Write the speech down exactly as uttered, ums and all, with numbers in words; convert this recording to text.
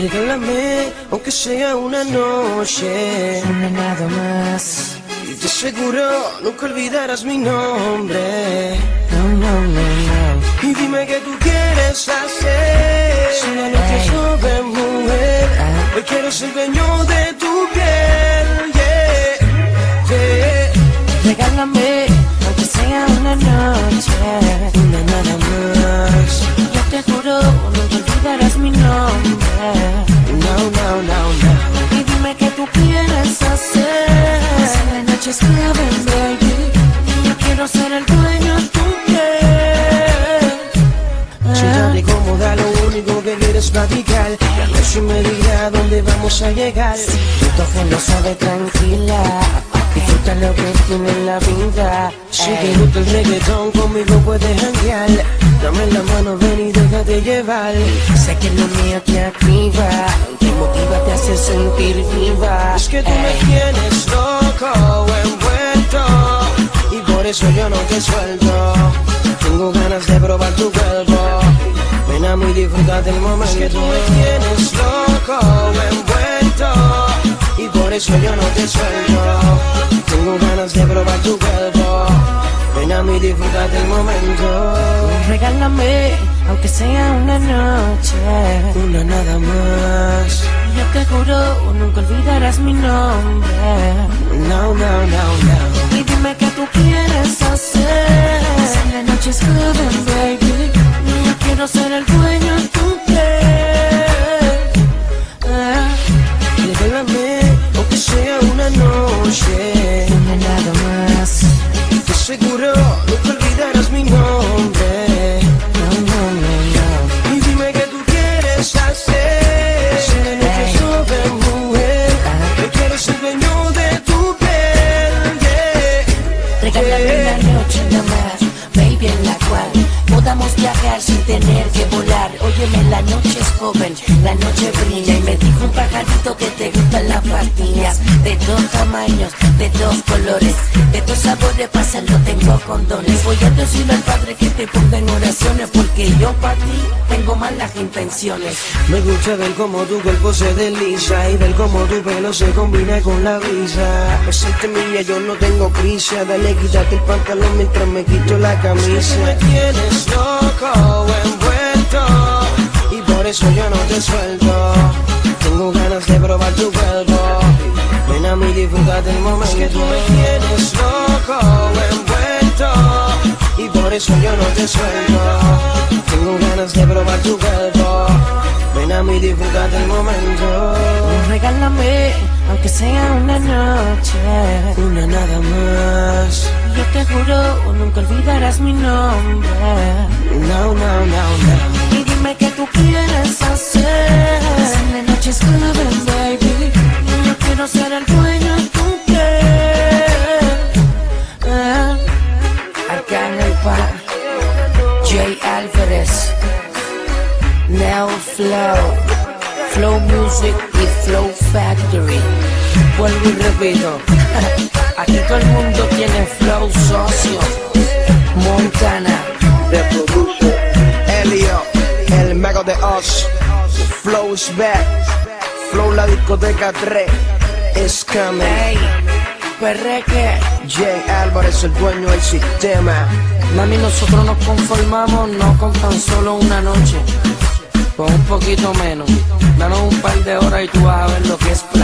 Regálame, aunque sea una noche, una nada más. Y te aseguro nunca olvidarás mi nombre. No, no, no, no. Y dime qué tú quieres hacer. Si una noche es joven, mujer, Ah. hoy quiero ser dueño de tu piel. Yeah, yeah. Regálame, aunque sea una noche, Una nada más. yo te juro, nunca olvidarás mi nombre. No, no, no, no. Y dime qué tú quieres hacer. Si la noche es joven, baby, yo quiero ser el dueño de tu piel. Siéntate cómoda, lo único que quieres es platicar. La noche me dirá dónde vamos a llegar. Tu lo sabe tranquila, disfruta lo que tiene en la vida. Si te gusta el reggaetón, conmigo puedes janguear. Dame la mano, ven y déjate llevar. Sé que lo mío te activa, te motiva, te hace sentir viva. Es que tú me tienes loco, envuelto, y por eso yo no te suelto. Tengo ganas de probar tu cuerpo. Ven a mí y disfruta del momento. Es que tú me tienes loco, envuelto, y por eso yo no te suelto. Tengo ganas de probar tu cuerpo. Ven a mí y disfruta del momento. Regálame, aunque sea una noche, Una nada más. yo te juro, nunca olvidarás mi nombre. No, no, no, no. Y dime qué tú quieres hacer. Si la noche es joven, baby, yo quiero ser el dueño de tu piel. Ah, Regálame, aunque sea una noche. Una nada más. Te aseguro, nunca olvidarás mi nombre. No, no, no, no. Y dime qué tú quieres hacer. Si la noche es joven, mujer, yo quiero ser dueño de tu piel. Yeah, Regálame yeah. una noche nada más, baby, en la cual podamos viajar sin tener que volar. Óyeme, la noche es joven, la noche brilla. Y me dijo un pajarito que te gustan las pastillas de dos tamaños, de dos colores, de dos sabores, pásalo, tengo condones. Voy a decirle al Padre que te ponga en oraciones, porque yo para ti tengo malas intenciones. Me gusta ver cómo tu cuerpo se desliza y ver cómo tu pelo se combina con la brisa. Besarte mía, yo no tengo prisa. Dale, quítate el pantalón mientras me quito la camisa. Es que tú me tienes loco, envuelto, y por eso yo no te suelto. Tengo ganas de probar tu cuerpo. Ven a mí y disfruta del momento. Es que tú me tienes loco, envuelto, y por eso yo no te suelto. Tengo ganas de probar tu cuerpo. Ven a mí y disfruta del momento. Regálame, aunque sea una noche, Una nada más. yo te juro, nunca olvidarás mi nombre. No, no, no, no. Y dime qué tú quieres hacer. Si la noche es joven, baby, yo quiero ser el dueño de tu piel. Ah, acá en el bar, Jay Alvarez, Neo Flow, Flow Music y Flow Factory. Vuelvo y repito, aquí todo el mundo tiene flow, socio. Montana, The producer, Elio, el mago de Oz. Flow is back. Flow la discoteca tres is coming. hey, perreque. Jay Álvarez, el dueño del sistema. Mami, nosotros nos conformamos no con tan solo una noche, con un poquito menos. Danos un par de horas y tú vas a ver lo que es